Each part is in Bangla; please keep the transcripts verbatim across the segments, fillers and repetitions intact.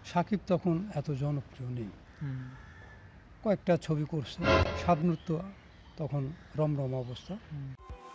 সাকিব তখন এত জনপ্রিয় নেই, হুম, কয়েকটা ছবি করছে। শাবনূর তো তখন রমরম অবস্থা। হুম।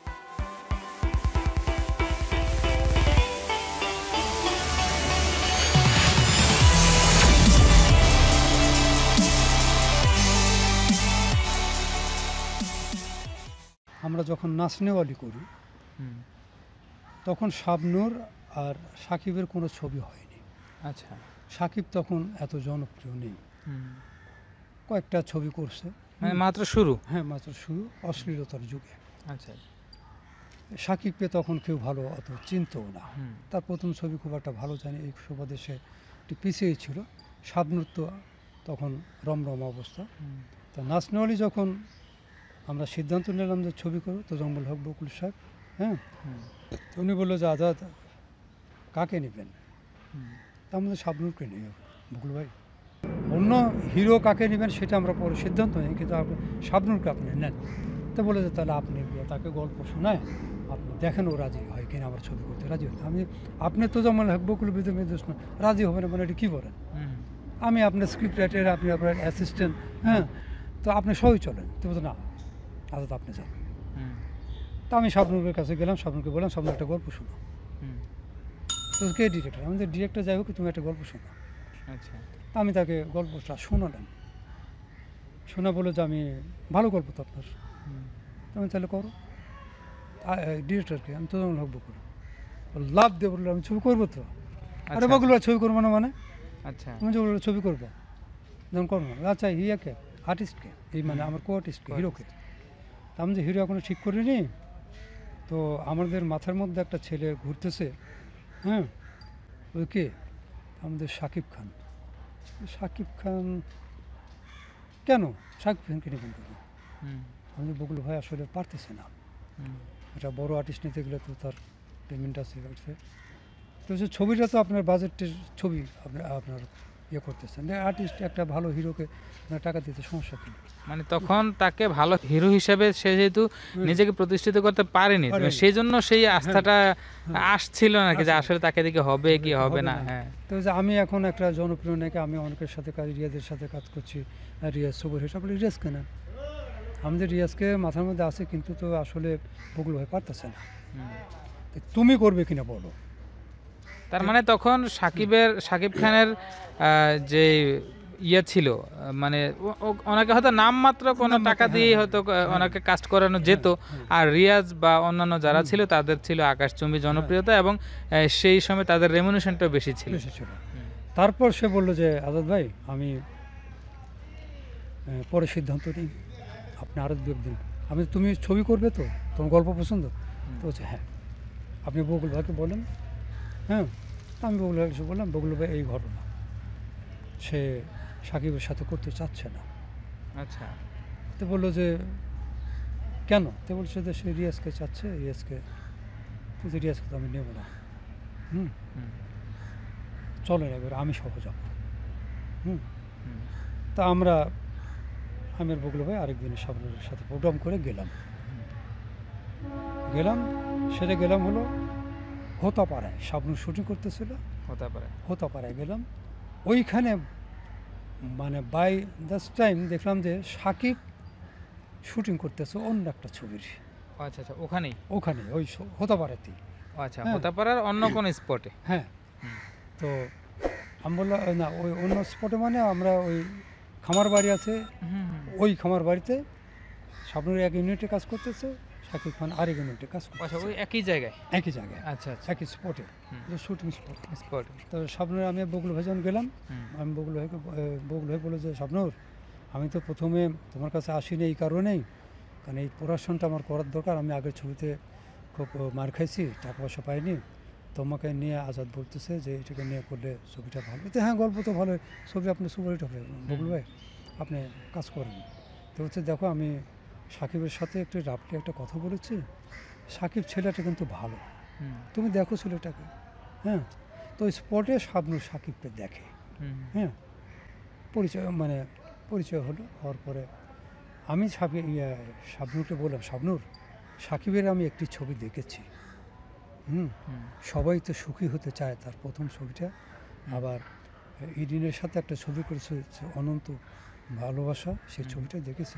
আমরা যখন নাচনেওয়ালি করি হুম, তখন শাবনূর আর সাকিবের কোনো ছবি হয়নি। আচ্ছা। সাকিব তখন এত জনপ্রিয় নেই, হুম। কয়েকটা ছবি করছে। মানে হুম, মাত্র শুরু। হ্যাঁ, মাত্র শুরু, অশ্লীলতার যুগে। আচ্ছা। সাকিবকে তখন কেউ ভালো অত চিনতও না। হুম, তার প্রথম ছবি খুব একটা ভালো জানি, এই সুবাদে সে একটু পিছিয়েই ছিল। শাবনূর তো তখন রমরম অবস্থা। হুম, তা নাচনেওয়ালি যখন আমরা সিদ্ধান্ত নিলাম যে ছবি করবো, তো জঙ্গল হক বকুল সাহেব, হ্যাঁ, হুম, তো উনি বললো যে আজাদ কাকে নেবেন? হুম। তার মধ্যে শাবনূরকে নেই বকুল ভাই। অন্য হিরো কাকে নেবেন সেটা আমরা পরে সিদ্ধান্ত নিই, কিন্তু আপনি শাবনূরকে আপনি নেন। তো বলে যে তাহলে আপনি গিয়ে তাকে গল্প শোনায়, আপনি দেখেন ও রাজি হয় কিনা আমার ছবি করতে রাজি হয়। আমি আপনি তো যেমন বকুল বিদ্যুৎ নির্দেশ না রাজি হবে না, মানে এটা কী বলেন? হুম, আমি আপনার স্ক্রিপ্ট রাইটার, আপনি আপনার অ্যাসিস্ট্যান্ট, হ্যাঁ, তো আপনি সবই চলেন। তো বলতো না, আজাদ আপনি যান। হুম, তো আমি শাবনূরের কাছে গেলাম, শাবনূরকে বললাম শাবনূর একটা গল্প শোনো। হুম। তো কে ডিরেক্টর? আমাদের ডিরেক্টর যাই হোক, তুমি একটা গল্প শোনো। আচ্ছা। তা আমি তাকে গল্পটা শোনালাম। শোনা বললো যে আমি ভালো গল্প তো আপনার। হুম, তো আমি তাহলে করো। ডিরেক্টরকে আমি তো যেমন হকবো করো, লাভ দিয়ে বললো আমি ছবি করবো তো। আরে আচ্ছা, বগুলো ছবি করবো না মানে? আচ্ছা। তুমি যে বললো ছবি করবো, যেমন করবো না। আচ্ছা হিয়াকে, আর্টিস্টকে, এই মানে হুম, আমার কো আর্টিস্টকে, co-artist। হিরোকে। তা আমি যে হিরো এখনো ঠিক করিনি, তো আমাদের মাথার মধ্যে একটা ছেলে ঘুরতেছে, হ্যাঁ, ওই কে? আমাদের শাকিব খান। শাকিব খান কেন? শাকিব খানকে নেবেন কেন? হুম, আমাদের বকুল ভাই আসলে পারতেছে না। হুম। একটা বড় আর্টিস্ট নিতে গেলে তো তার পেমেন্ট আছে আছে। তো সে ছবিটা তো আপনার বাজেটের ছবি, আপনার আপনার ইয়ে করতেছেন আর্টিস্ট একটা ভালো হিরোকে আপনার টাকা দিতে সমস্যা কী? মানে তখন তাকে ভালো হিরো হিসেবে সে যেহেতু হুম, নিজেকে প্রতিষ্ঠিত করতে পারেনি, তো পারেনি। সেই জন্য সেই হ্যাঁ, আস্থাটা হ্যাঁ, আসছিল নাকি যে আসলে আসলে তাকে দিকে হবে কি হবে হবে হবে না। না। হ্যাঁ। তো যে আমি এখন একটা জনপ্রিয় নায়িকা, আমি অনেকের সাথে কাজ, রিয়াজের সাথে কাজ করছি, আর রিয়াজ সুপার হিট, বলে রিয়াজ কেন? আমাদের রিয়াজকে মাথার মধ্যে আছে, কিন্তু তো আসলে বকুল ভাই পারতেছে না। হুম। তো তুমি করবে কিনা বলো? তার মানে তখন সাকিবের সাকিব খানের আহ, যে ইয়ে ছিল, আহ, মানে ও- ও- ওনাকে হয়তো নামমাত্র কোনো নামমাত্র, টাকা হ্যাঁ, দিয়ে হ্যাঁ, হয়তো ক- হ্যাঁ, ওনাকে কাস্ট করানো হ্যাঁ, যেত। হ্যাঁ, আর রিয়াজ বা অন্যান্য যারা হুম, ছিল তাদের ছিল আকাশচুম্বী হ্যাঁ, জনপ্রিয়তা, এবং আহ, সেই সময় তাদের রেমুনেশনটাও বেশি ছিল। বেশি ছিল। হুম, তারপর সে বললো যে আজাদ ভাই আমি আহ, পরে সিদ্ধান্ত নিই, আপনি আরও দু একদিন। আমি তুমি ছবি করবে তো, তোমার গল্প পছন্দ? হুম, তো বলছে হ্যাঁ। আপনি বকুল ভাইকে বলেন, হ্যাঁ। তা আমি বকুল ভাইকে বললাম, বকুল ভাই এই ঘটনা, সে সাকিবের সাথে করতে চাচ্ছে না। আচ্ছা। তো বললো যে কেন? তো বলছে যে সে রিয়াজকে চাচ্ছে, রিয়াজকে, তো যে রিয়াজকে তো আমি নেব না। হুম, হুম, চলেন এবার আমি সহ যাব। হুম, হুম, তা আমরা, আমি আর বকুল ভাই আরেকদিন সাবনুরের সাথে প্রোগ্রাম করে গেলাম। গেলাম, সেটা গেলাম হলো হোতাপাড়ায়, শাবনূর শুটিং করতেছিল, হতে পারে। হোতাপাড়ায় গেলাম। ওইখানে মানে বাই দ্যাট টাইম দেখলাম যে সাকিব শুটিং করতেছে অন্য একটা ছবির, ও আচ্ছা, আচ্ছা, ওখানেই। ওখানে ওই হোতাপাড়াতেই। ও আচ্ছা, হ্যাঁ, হতে পারার অন্য কোন স্পটে। হ্যাঁ। হুম, তো আমি বললাম না, ওই অন্য স্পটে মানে আমরা ওই খামার বাড়ি আছে, হুম, হুম। ওই খামার বাড়িতে শাবনূর এক ইউনিটে কাজ করতেছে, শাকিব খান আরেক ইউনিটে কাজ আচ্ছা, করতেছে, ওই একই জায়গায়। একই জায়গায়, আচ্ছা, আচ্ছা। একই স্পটে, হুম, শুটিং স্পট। স্পটে। তো শাবনূর আমি বকুল ভাই যখন গেলাম, হুম, আমি বকুল ভাইকে এ, বকুল ভাই বলে যে শাবনূর আমি তো প্রথমে তোমার কাছে আসিনি এই কারণেই, কারণ এই প্রোডাকশনটা আমার করার দরকার। আমি আগের ছবিতে খুব মার খাইছি, টাকা পয়সা পাইনি। তোমাকে নিয়ে আজাদ বলতেছে যে এটাকে নিয়ে করলে ছবিটা ভালো। তো হ্যাঁ, গল্প তো ভালো, ছবি আপনি সুপারহিট হবে বকুল ভাই, আপনি কাজ করেন। তো হচ্ছে দেখো আমি সাকিবের সাথে একটু রাফলি একটা কথা বলেছি, সাকিব ছেলেটা কিন্তু ভালো, হুম, তুমি দেখো ছেলেটাকে, হ্যাঁ। তো স্পটে শাবনূর সাকিবকে দেখে, হুম, হ্যাঁ, পরিচয় মানে পরিচয় হলো। হওয়ার পরে আমি সাবি ইয়ে শাবনূরকে বললাম, শাবনূর সাকিবের আমি একটি ছবি দেখেছি, হুম, হুম, সবাই তো সুখী হতে চায়, তার প্রথম ছবিটা, হুম, আবার ইরিনের সাথে একটা ছবি করেছে যে অনন্ত ভালোবাসা, সেই ছবিটা দেখেছি।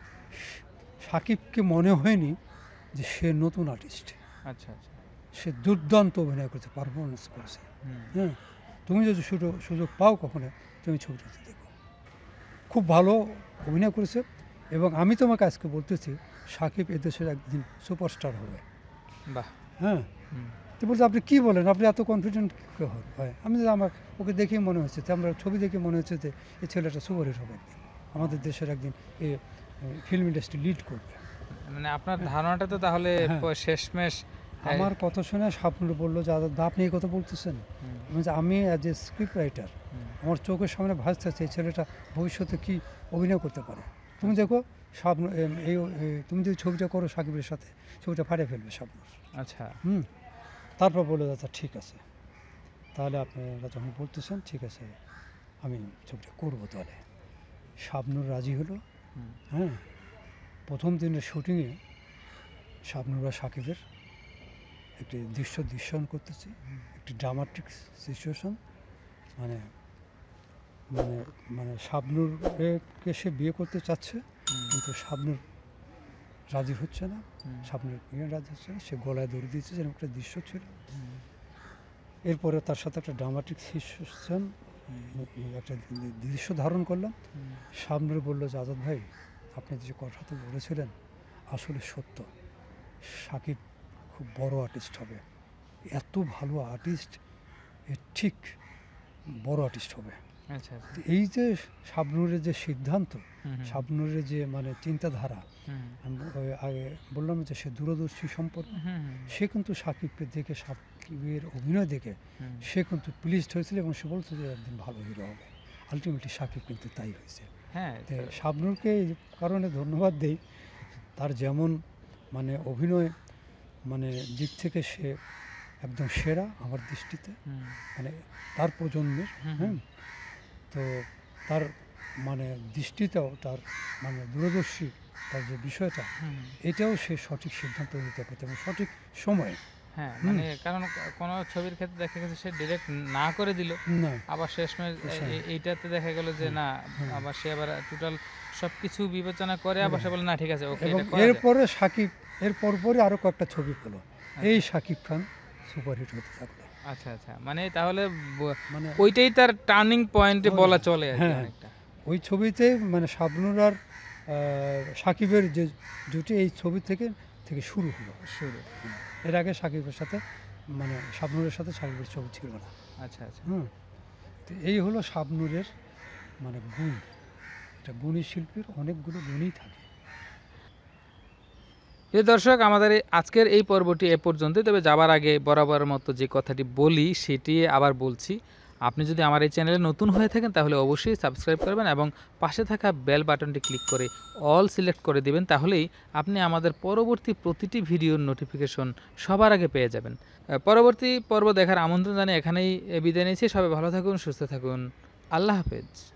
সাকিবকে মনে হয়নি যে সে নতুন আর্টিস্ট, আচ্ছা আচ্ছা সে দুর্দান্ত অভিনয় করেছে, পারফরমেন্স করেছে। হুম, হ্যাঁ, তুমি যদি সুযোগ সুযোগ পাও কখনো, তুমি ছবিটাতে দেখো, খুব ভালো অভিনয় করেছে। এবং আমি তোমাকে আজকে বলতেছি সাকিব এদেশের একদিন সুপারস্টার হবে। বাহ হ্যাঁ, হুম, তো বলছে আপনি কী বলেন, আপনি এত কনফিডেন্ট হয়? আমি যে আমার ওকে দেখেই মনে হচ্ছে, আমরা ছবি দেখে মনে হচ্ছে যে এই ছেলেটা সুপারহিট হবে একদিন, আমাদের দেশের একদিন এই ফিল্ম ইন্ডাস্ট্রি লিড করবে। মানে আপনার ধারণাটা তো তাহলে হ্যাঁ। প- শেষমেশ আমার কথা শুনে স্বপ্নুর বললো যে আজাদ দা, আপনি এই কথা বলতেছেন? হুম, আমি যে আমি অ্যাজ এ স্ক্রিপ্ট রাইটার, হুম, আমার চোখের সামনে ভাসতেছে এই ছেলেটা ভবিষ্যতে কী অভিনয় করতে পারে। তুমি দেখো স্বপ্ন এম, এই এই- তুমি যদি ছবিটা করো সাকিবের সাথে, ছবিটা ফাটিয়ে ফেলবে স্বপ্নুর। আচ্ছা হুম, তারপর বলে আচ্ছা ঠিক আছে, তাহলে আপনারা যখন বলতেছেন ঠিক আছে আমি ছবিটা করবো। তাহলে শাবনূর রাজি হলো। হুম, হ্যাঁ, প্রথম দিনের শুটিংয়ে শাবনূর আর সাকিবের একটি দৃশ্য দৃশ্যায়ন করতেছি, একটি ড্রামাটিক সিচুয়েশন। মানে মানে মানে শাবনূরকে সে বিয়ে করতে চাচ্ছে, হুম, কিন্তু শাবনূর রাজি হচ্ছে না, হুম, শাবনূর বিয়ে রাজি হচ্ছে না, সে গলায় দড়ি দিয়েছে, যেরকম একটা দৃশ্য ছিল। হুম, এরপরে তার সাথে একটা ড্রামাটিক সিচুয়েশন, একটা দৃশ্য ধারণ করলাম। হুম, শাবনূর বললো যে আজাদ ভাই, আপনি যে কথাটা বলেছিলেন আসলে সত্য, সাকিব খুব বড় আর্টিস্ট হবে, এত ভালো আর্টিস্ট, এ ঠিক বড় আর্টিস্ট হবে। আচ্ছা আচ্ছা তো এই যে শাবনূরের যে সিদ্ধান্ত, হুম, হুম, শাবনূরের যে মানে চিন্তাধারা, হুম, আমি ওই আগে বললাম যে সে দূরদর্শী সম্পর্ক, হুম, হুম, সে কিন্তু সাকিবকে দেখে, সাকিবের অভিনয় দেখে হুম, সে কিন্তু প্লিজড হয়েছিল এবং সে বলছে যে একদিন ভালো হিরো হবে। আলটিমেটলি সাকিব কিন্তু তাই হয়েছে। হ্যাঁ তো শাবনূরকে এই কারণে ধন্যবাদ দেই, তার যেমন মানে অভিনয় মানে দিক থেকে সে একদম সেরা আমার দৃষ্টিতে, হুম, মানে তার প্রজন্মের। হুম, হ্যাঁ, তো তার মানে দৃষ্টিতেও তার মানে দূরদর্শী, তার যে বিষয়টা, হুম, এটাও সে সঠিক সিদ্ধান্ত নিতে পারত এবং সঠিক সময়ে। হ্যাঁ হুম। মানে কারণ ক- কোনো ছবির ক্ষেত্রে দেখা গেছে সে ডিরেক্ট না করে দিল, না, আবার শেষমেশ এ- আচ্ছা। এ- এইটাতে দেখা গেল যে হুম, না, হুম। আবার সে আবার টোটাল সবকিছু বিবেচনা করে আবার সে বলে না ঠিক আছে ওকে এবং এটা করা যায়। এরপরে সাকিব, এর পরপরই আরও কয়েকটা ছবি পেলো, এই সাকিব খান সুপারহিট হতে থাকলো। আচ্ছা আচ্ছা মানে তাহলে ব- মানে ওইটাই তার টার্নিং পয়েন্টে ওই- বলা চলে আর কি হ্যাঁ। অনেকটা। ওই ছবিতে মানে শাবনূর আর আহ, সাকিবের যে জুটি, এই ছবি থেকে থেকে শুরু হলো। শুরু এর আগে সাকিবের সাথে মানে শাবনূরের সাথে সাকিবের ছবি ছিল না। আচ্ছা আচ্ছা হুম, তো এই হলো শাবনূরের মানে গুণ। এটা গুণী শিল্পীর অনেকগুলো গুণই থাকে। প্রিয় দর্শক, আমাদের এই আজকের এই পর্বটি এ পর্যন্তই। তবে যাবার আগে বরাবরের মতো যে কথাটি বলি সেটি আবার বলছি, আপনি যদি আমার এই চ্যানেলে নতুন হয়ে থাকেন তাহলে অবশ্যই সাবস্ক্রাইব করবেন এবং পাশে থাকা বেল বাটনটি ক্লিক করে অল সিলেক্ট করে দিবেন, তাহলেই আপনি আমাদের পরবর্তী প্রতিটি ভিডিওর নোটিফিকেশন সবার আগে পেয়ে যাবেন। আহ, পরবর্তী পর্ব দেখার আমন্ত্রণ জানিয়ে এখানেই আহ, বিদায় নিচ্ছি। সবাই ভালো থাকুন, সুস্থ থাকুন, আল্লাহ হাফেজ।